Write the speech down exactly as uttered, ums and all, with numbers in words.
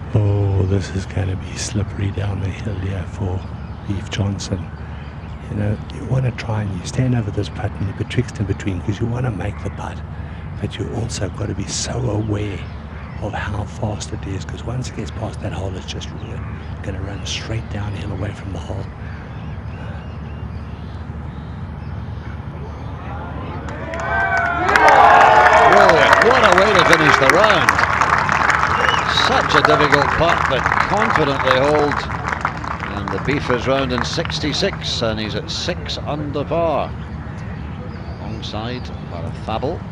Oh, this is going to be slippery down the hill here for Beef Johnston. You know, you want to try and you stand over this putt and you betwixt in between because you want to make the putt, but you also got to be so aware of how fast it is, because once it gets past that hole, it's just really going to run straight downhill away from the hole. Brilliant! What a way to finish the round. Such a difficult putt, but confidently hold. And the Beef is round in sixty-six, and he's at six under par. Alongside Fable.